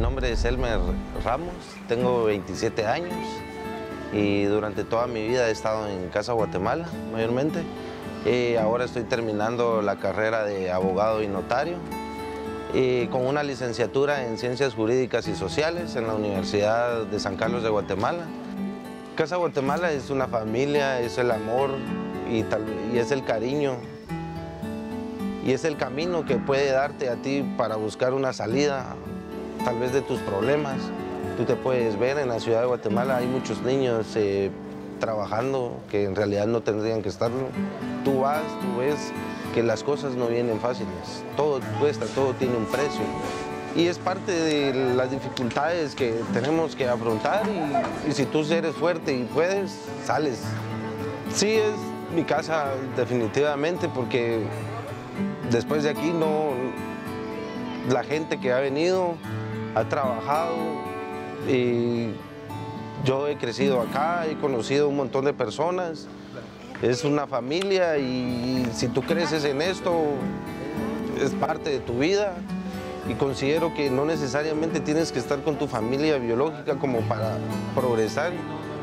nombre es Elmer Ramos, tengo 27 años y durante toda mi vida he estado en Casa Guatemala, mayormente. Ahora estoy terminando la carrera de abogado y notario, con una licenciatura en Ciencias Jurídicas y Sociales en la Universidad de San Carlos de Guatemala. Casa Guatemala es una familia, es el amor y es el cariño. Y es el camino que puede darte a ti para buscar una salida, tal vez de tus problemas. Tú te puedes ver en la ciudad de Guatemala, hay muchos niños trabajando que en realidad no tendrían que estarlo. Tú vas, tú ves que las cosas no vienen fáciles, todo cuesta, todo tiene un precio. Y es parte de las dificultades que tenemos que afrontar y si tú eres fuerte y puedes, sales. Sí, es mi casa definitivamente porque después de aquí la gente que ha venido ha trabajado y yo he crecido acá, he conocido un montón de personas, es una familia y si tú creces en esto es parte de tu vida y considero que no necesariamente tienes que estar con tu familia biológica como para progresar.